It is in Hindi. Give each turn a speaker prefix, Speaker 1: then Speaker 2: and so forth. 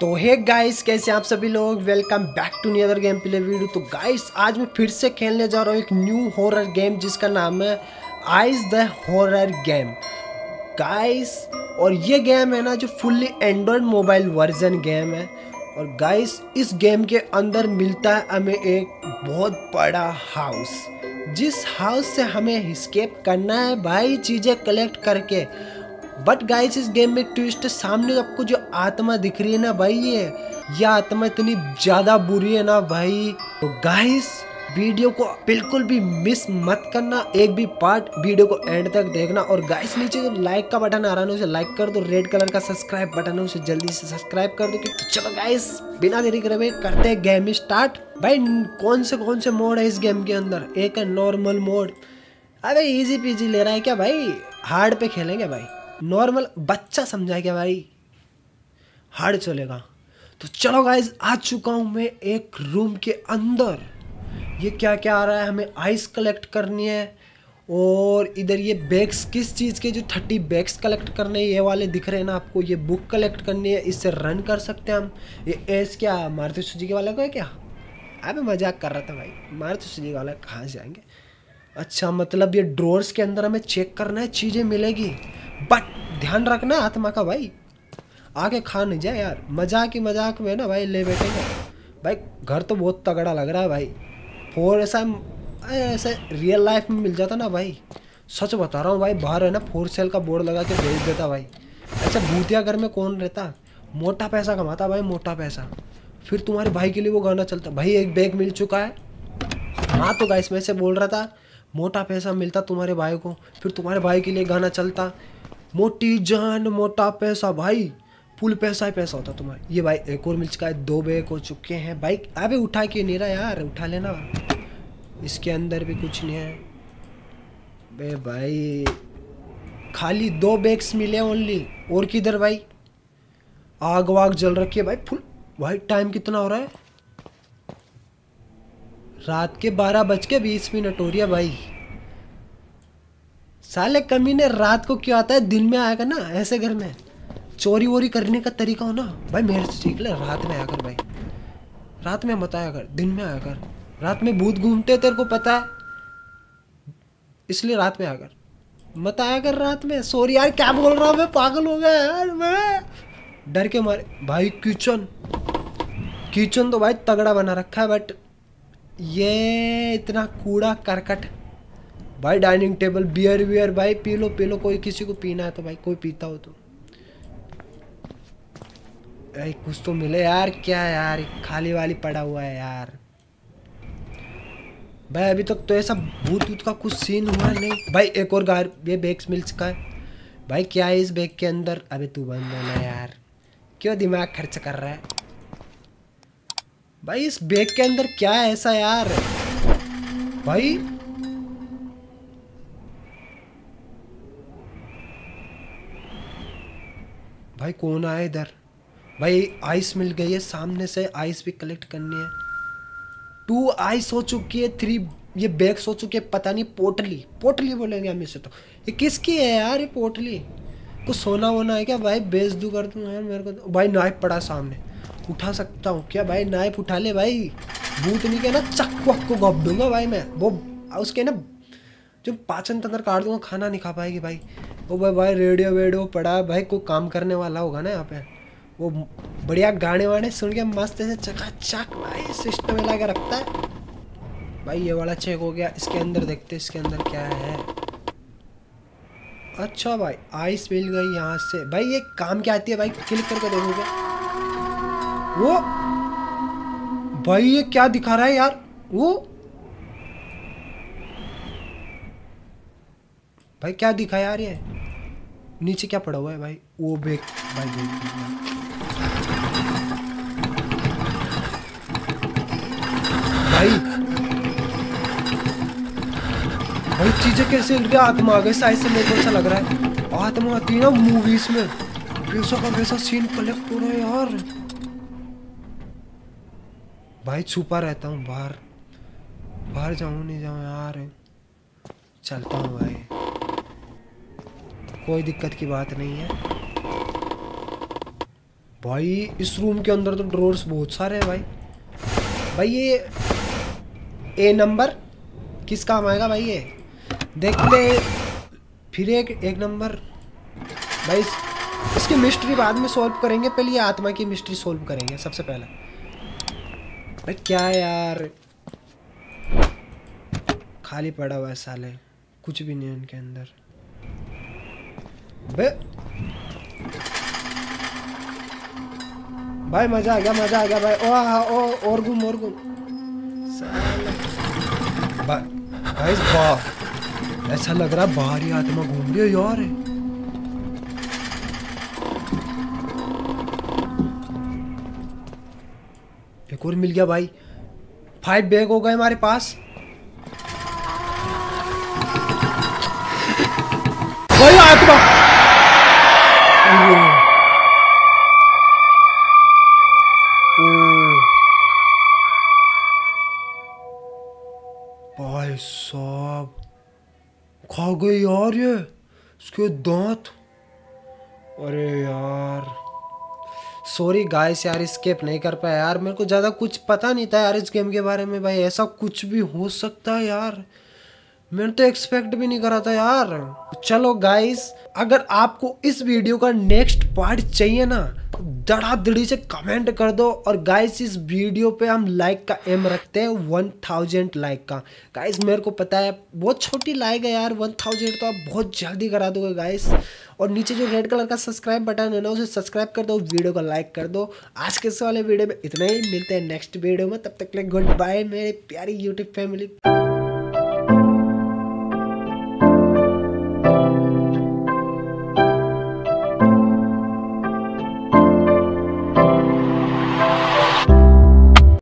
Speaker 1: तो हे गाइस, कैसे आप सभी लोग। Welcome back to new other game play video. तो गाइस आज मैं फिर से खेलने जा रहा हूँ एक न्यू हॉरर गेम जिसका नाम है Eyes the horror game guys. और ये गेम है ना जो fully Android mobile version game है। और गाइस इस गेम के अंदर मिलता है हमें एक बहुत बड़ा हाउस, जिस हाउस से हमें एस्केप करना है भाई, चीज़ें कलेक्ट करके। बट गाइस इस गेम में एक ट्विस्ट है। सामने आपको जो आत्मा दिख रही है ना भाई, ये आत्मा इतनी ज्यादा बुरी है ना भाई। तो गाइस वीडियो को बिल्कुल भी मिस मत करना, एक भी पार्ट वीडियो को एंड तक देखना। और गाइस नीचे जो लाइक का बटन आ रहा है उसे लाइक कर दो, रेड कलर का सब्सक्राइब बटन है उसे जल्दी से सब्सक्राइब कर दो। तो चलो गाइस बिना देरी करे करते हैं गेम स्टार्ट। भाई कौन से मोड है इस गेम के अंदर? एक है नॉर्मल मोड। अबे इजी पीजी ले रहा है क्या भाई? हार्ड पे खेलेंगे भाई। नॉर्मल बच्चा समझा क्या भाई, हार्ड चलेगा। तो चलो गाइस आ चुका हूं मैं एक रूम के अंदर। ये क्या क्या आ रहा है? हमें आइस कलेक्ट करनी है। और इधर ये बैग्स किस चीज़ के, जो 30 बैग्स कलेक्ट करने हैं, ये वाले दिख रहे हैं ना आपको। ये बुक कलेक्ट करनी है, इससे रन कर सकते हैं हम। ये एस क्या मारुति सुजुकी वाला को है क्या? अबे मजाक कर रहा था भाई, मारुति सुजुकी वाला कहाँ से आएंगे। अच्छा मतलब ये ड्रॉर्स के अंदर हमें चेक करना है, चीज़ें मिलेगी। बट ध्यान रखना आत्मा का भाई, आके खा नहीं जाए यार। मजाक ही मजाक में ना भाई ले बैठेंगे। भाई घर तो बहुत तगड़ा लग रहा है भाई। फोर ऐसा रियल लाइफ में मिल जाता ना भाई, सच बता रहा हूँ भाई। बाहर है ना 4 सेल का बोर्ड लगा के भेज देता भाई। ऐसे भूतिया घर में कौन रहता? मोटा पैसा कमाता भाई, मोटा पैसा। फिर तुम्हारे भाई के लिए वो गाना चलता भाई। एक बैग मिल चुका है। हाँ तो गाइस मैं से बोल रहा था, मोटा पैसा मिलता तुम्हारे भाई को, फिर तुम्हारे भाई के लिए गाना चलता, मोटी जान मोटा पैसा भाई, फुल पैसा ही पैसा होता तुम्हारा। ये भाई एक और मिल चुका है, 2 बैग हो चुके हैं भाई। अबे उठा क्यों नहीं रहा यार, उठा लेना। इसके अंदर भी कुछ नहीं है बे भाई, खाली 2 बैग्स मिले ओनली। और किधर भाई? आग वाग जल रखी है भाई फुल। भाई टाइम कितना हो रहा है? रात के 12:20 हो रही है भाई। साले कमीने रात को क्यों आता है? दिन में आएगा ना ऐसे घर में। चोरी वोरी करने का तरीका हो ना भाई मेरे से सीख ले। रात में आया कर भाई, रात में मत आया कर, दिन में आया कर। रात में भूत घूमते तेरे को पता है, इसलिए रात में आया कर, मत आया कर रात में। सॉरी यार क्या बोल रहा हूँ मैं, पागल हो गया यार मैं, डर के मारे भाई। किचन तो भाई तगड़ा बना रखा है, बट ये इतना कूड़ा करकट भाई। डाइनिंग टेबल, बियर भाई पी लो कोई किसी को पीना है तो भाई, कोई पीता हो तो भाई कुछ तो मिले यार। क्या यार खाली वाली पड़ा हुआ है यार भाई। अभी तक तो ऐसा भूत वूत का कुछ सीन हुआ नहीं भाई। एक और ये बैग्स मिल चुका है भाई। क्या है इस बैग के अंदर? अबे तू बंद होना यार, क्यों दिमाग खर्च कर रहा है भाई? इस बैग के अंदर क्या है ऐसा यार भाई? भाई कौन आया इधर? भाई आइस मिल गई है, सामने से आइस भी कलेक्ट करनी है। 2 आइस हो चुकी है, 3 ये बैग्स हो चुके हैं। पता नहीं पोटली बोलेंगे हम इसे। तो ये किसकी है यार ये पोटली? कुछ सोना वोना है क्या भाई? बेच दूँ कर दूँ यार मेरे को तो। भाई नाइफ पड़ा सामने, उठा सकता हूँ क्या भाई? नाइफ उठा ले भाई। भूत नहीं के ना चक्कू वक्कू घोप दूंगा भाई मैं। वो उसके ना जो पाचन तंत्र काट दूंगा, खाना नहीं खा पाएगी भाई। ओ भाई रेडियो वेडियो पड़ा भाई, कोई काम करने वाला होगा ना यहाँ पे। वो बढ़िया गाने वाने सुन के मस्त ऐसे चकाचक भाई सिस्टम में लगा रखता है भाई। ये वाला चेक हो गया। इसके अंदर देखते इसके अंदर क्या है। अच्छा भाई आइस मिल गई यहाँ से भाई। ये काम क्या आती है भाई? क्लिक करके देखोगे वो भाई। ये क्या दिखा रहा है यार? वो भाई क्या दिखा यार? ये नीचे क्या पड़ा हुआ है भाई? वो बैग भाई, भाई चीजें कैसे हिल रही है? आत्मा आ गई साइज से, मेरे को ऐसा लग रहा है आत्मा आती है ना मूवीज में, वैसा का वैसा सीन कलेक्ट हो रहा है यार। भाई छुपा रहता हूँ बाहर जाऊँ नहीं जाऊँ यार, चलता हूँ भाई, कोई दिक्कत की बात नहीं है। भाई इस रूम के अंदर तो ड्रॉर्स बहुत सारे हैं भाई। भाई ये ए नंबर किस काम आएगा भाई? ये देखते फिर एक नंबर भाई। इसकी मिस्ट्री बाद में सॉल्व करेंगे, पहले ये आत्मा की मिस्ट्री सॉल्व करेंगे सबसे पहले। भाई क्या है यार, खाली पड़ा हुआ है साले, कुछ भी नहीं है उनके अंदर। बे भाई मजा आ गया भाई। ओ और घूम भाई वाह, ऐसा लग रहा है बाहर ही आत्मा घूम रही है यार। एक और मिल गया भाई। 5 बैग हो गए हमारे पास। भाई आत्मा भाई साहब खा गए यार ये इसके दांत। अरे यार सॉरी गाइस यार, स्केप नहीं कर पाया यार। मेरे को ज़्यादा कुछ पता नहीं था यार इस गेम के बारे में। भाई ऐसा कुछ भी हो सकता है यार, मैंने तो एक्सपेक्ट भी नहीं करा था यार। चलो गाइस, अगर आपको इस वीडियो का नेक्स्ट पार्ट चाहिए ना, धड़ाधड़ी से कमेंट कर दो। और गाइस इस वीडियो पे हम लाइक का एम रखते हैं 1000 लाइक का। गाइस मेरे को पता है बहुत छोटी लाइक है यार, 1000 तो आप बहुत जल्दी करा दोगे गाइस। और नीचे जो रेड कलर का सब्सक्राइब बटन है ना, उसे सब्सक्राइब कर दो, वीडियो को लाइक कर दो। आज के इस वाले वीडियो में इतना ही, मिलते हैं नेक्स्ट वीडियो में। तब तक के लिए गुड बाय मेरे प्यारी यूट्यूब फैमिली।